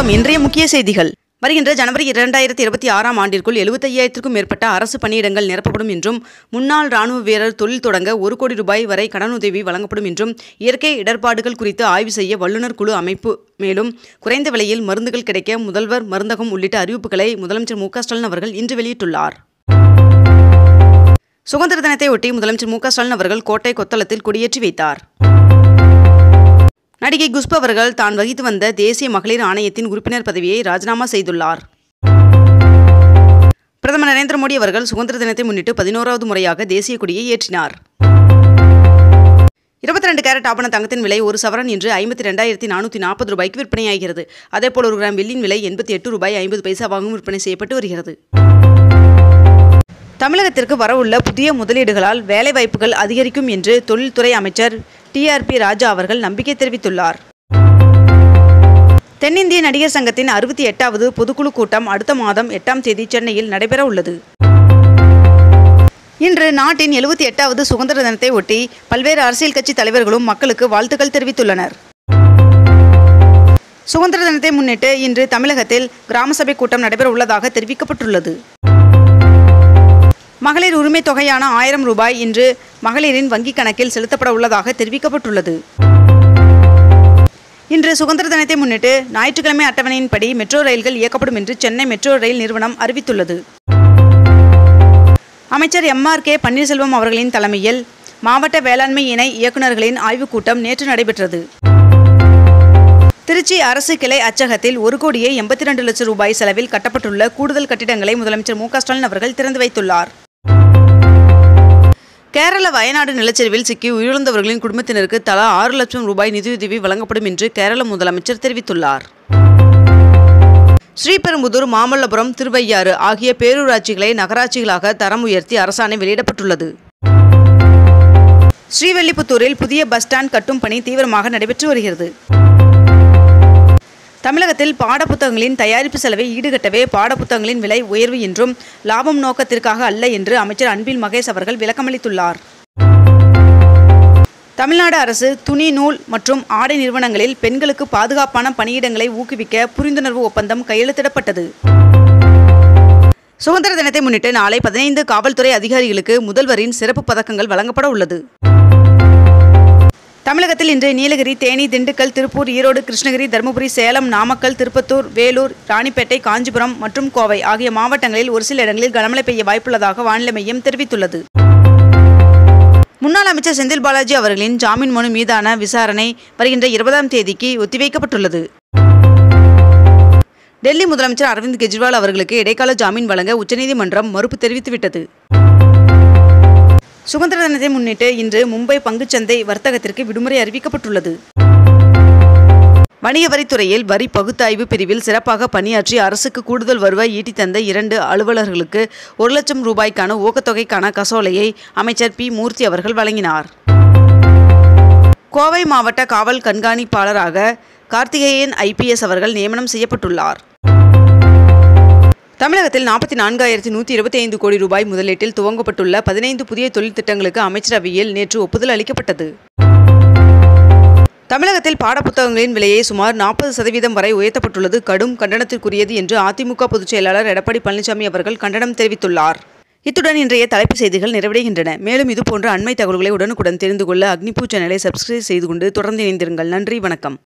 வணக்கம். இன்றைய முக்கிய செய்திகள். வருகின்ற ஜனவரி 2026ஆம் ஆண்டிற்குள் 75,000க்கும் மேற்பட்ட அரசு பணியிடங்கள் நிரப்பப்படும் என்றும், முன்னாள் ராணுவ வீரர் தொழில் தொடங்க 1 கோடி ரூபாய் வரை கடனுதவி வழங்கப்படும் என்றும், இயற்கை இடர்பாடுகள் குறித்து ஆய்வு செய்ய வல்லுநர் குழு அமைப்பு. மேலும், குறைந்த விலையில் மருந்துகள் கிடைக்க முதல்வர் மருந்தகம் உள்ளிட்ட அறிவிப்புகளை முதலமைச்சர் மு க ஸ்டாலின் அவர்கள் இன்று வெளியிட்டுள்ளார். சுதந்திர தினத்தை ஒட்டி முதலமைச்சர் மு க ஸ்டாலின் அவர்கள் கோட்டை கொத்தளத்தில் கொடியேற்றி வைத்தார். நடிகை குஷ்பு அவர்கள் தான் வகித்து வந்த தேசிய மகளிர் ஆணையத்தின் உறுப்பினர் பதவியை ராஜினாமா செய்துள்ளார். பிரதமர் நரேந்திர மோடி அவர்கள் சுதந்திர தினத்தை முன்னிட்டு 11வது முறையாக தேசிய கொடியை ஏற்றினார். 22 கேரட் ஆபண தங்கத்தின் விலை ஒரு சவரன் இன்று 52,440 ரூபாய்க்கு விற்பனையாகிறது. அதேபோல் 1 கிராம் வெள்ளியின் விலை 88 ரூபாய் 50 பைசாவாகவும் விற்பனை செய்யப்பட்டு வருகிறது. தமிழகத்திற்கு வரவுள்ள புதிய முதலீடுகளால் வேலைவாய்ப்புகள் அதிகரிக்கும் என்று தொழில்துறை அமைச்சர் TRP ராஜா அவர்கள் நம்பிக்கை தெரிவித்துள்ளார். தென்னிந்திய நடிகர் சங்கத்தின் 68வது பொதுக்குழு கூட்டம் அடுத்த மாதம் 8ஆம் தேதி சென்னையில் நடைபெற உள்ளது. இன்று நாட்டின் 78வது சுதந்திர தினத்தை ஒட்டி பல்வேறு அரசியல் கட்சி தலைவர்களும் மக்களுக்கு வாழ்த்துக்கள் தெரிவித்துள்ளனர். சுதந்திர தினத்தை முன்னிட்டு இன்று தமிழகத்தில் கிராம சபை கூட்டம் நடைபெற உள்ளதாக தெரிவிக்கப்பட்டுள்ளது. மகளிர் உரிமை தொகையான 1000 ரூபாய் இன்று மகளிரின் வங்கிக் கணக்கில் செலுத்தப்பட உள்ளதாக தெரிவிக்கப்பட்டுள்ளது. இன்று சுதந்திர தினத்தை முன்னிட்டு ஞாயிற்றுக்கிழமை அட்டவணையின்படி மெட்ரோ ரயில்கள் இயக்கப்படும் என்று சென்னை மெட்ரோ ரயில் நிறுவனம் அறிவித்துள்ளது. அமைச்சர் MRK பன்னீர்செல்வம் அவர்களின் தலைமையில் மாவட்ட வேளாண்மை இணை இயக்குநர்களின் ஆய்வுக் கூட்டம் நேற்று நடைபெற்றது. திருச்சி அரசு கிளை அச்சகத்தில் 1,82 லட்சம் ரூபாய் செலவில் கட்டப்பட்டுள்ள கூடுதல் கட்டிடங்களை முதலமைச்சர் மு க ஸ்டாலின் அவர்கள் திறந்து வைத்துள்ளார். கேரள வயநாடு நிலச்சரிவில் சிக்கி உயிரிழந்தவர்களின் குடும்பத்தினருக்கு தலா 6 லட்சம் ரூபாய் நிதியுதவி வழங்கப்படும் என்று கேரள முதலமைச்சர் தெரிவித்துள்ளார். ஸ்ரீபெரும்புதூர், மாமல்லபுரம், திருவையாறு ஆகிய பேரூராட்சிகளை நகராட்சிகளாக தரம் உயர்த்தி அரசாணை வெளியிடப்பட்டுள்ளது. ஸ்ரீவில்லிபுத்தூரில் புதிய பஸ் ஸ்டாண்ட் கட்டும் பணி தீவிரமாக நடைபெற்று வருகிறது. தமிழகத்தில் பாடப்புத்தகங்களின் தயாரிப்பு செலவை ஈடுகட்டவே பாடப்புத்தகங்களின் விலை உயர்வு என்றும், லாபம் நோக்கத்திற்காக அல்ல என்று அமைச்சர் அன்பில் மகேஷ் அவர்கள் விளக்கமளித்துள்ளார். தமிழ்நாடு அரசு துணி, நூல் மற்றும் ஆடை நிறுவனங்களில் பெண்களுக்கு பாதுகாப்பான பணியிடங்களை ஊக்குவிக்க புரிந்துணர்வு ஒப்பந்தம் கையெழுத்திடப்பட்டது. சுதந்திர தினத்தை முன்னிட்டு நாளை 15 காவல்துறை அதிகாரிகளுக்கு முதல்வரின் சிறப்பு பதக்கங்கள் வழங்கப்பட உள்ளது. தமிழகத்தில் இன்று நீலகிரி, தேனி, திண்டுக்கல், திருப்பூர், ஈரோடு, கிருஷ்ணகிரி, தருமபுரி, சேலம், நாமக்கல், திருப்பத்தூர், வேலூர், ராணிப்பேட்டை, காஞ்சிபுரம் மற்றும் கோவை ஆகிய மாவட்டங்களில் ஒரு சில இடங்களில் கனமழை பெய்ய வாய்ப்புள்ளதாக வானிலை மையம் தெரிவித்துள்ளது. முன்னாள் அமைச்சர் செந்தில் பாலாஜி அவர்களின் ஜாமீன் மனு மீதான விசாரணை வருகின்ற 20ஆம் தேதிக்கு ஒத்திவைக்கப்பட்டுள்ளது. டெல்லி முதலமைச்சர் அரவிந்த் கெஜ்ரிவால் அவர்களுக்கு இடைக்கால ஜாமீன் வழங்க உச்சநீதிமன்றம் மறுப்பு தெரிவித்துவிட்டது. சுதந்திர தினத்தை முன்னிட்டு இன்று மும்பை பங்குச்சந்தை வர்த்தகத்திற்கு விடுமுறை அறிவிக்கப்பட்டுள்ளது. வணிக வரித்துறையில் வரி பகுத்தாய்வு பிரிவில் சிறப்பாக பணியாற்றி அரசுக்கு கூடுதல் வருவாய் ஈட்டித்தந்த 2 அலுவலர்களுக்கு 1 லட்சம் ரூபாய்க்கான ஊக்கத்தொகைக்கான காசோலையை அமைச்சர் P. மூர்த்தி அவர்கள் வழங்கினார். கோவை மாவட்ட காவல் கண்காணிப்பாளராக கார்த்திகேயன் IPS அவர்கள் நியமனம் செய்யப்பட்டுள்ளார். தமிழகத்தில் 44,125 கோடி ரூபாய் முதலீட்டில் துவங்கப்பட்டுள்ள 15 புதிய தொழில் திட்டங்களுக்கு அமைச்சரவையில் நேற்று ஒப்புதல் அளிக்கப்பட்டது. தமிழகத்தில் பாடப்புத்தகங்களின் விலையை சுமார் 40% வரை உயர்த்தப்பட்டுள்ளது கடும் கண்டனத்திற்குரியது என்று அதிமுக பொதுச் செயலாளர் எடப்பாடி பழனிசாமி அவர்கள் கண்டனம் தெரிவித்துள்ளார். இத்துடன் இன்றைய தலைப்புச் செய்திகள் நிறைவடைகின்றன. மேலும் இதுபோன்ற அண்மை தகவல்களை உடனுக்குடன் தெரிந்து கொள்ள அக்னிபூ சேனலை சப்ஸ்கிரைப் செய்து கொண்டு தொடர்ந்து இணைந்திருங்கள். நன்றி, வணக்கம்.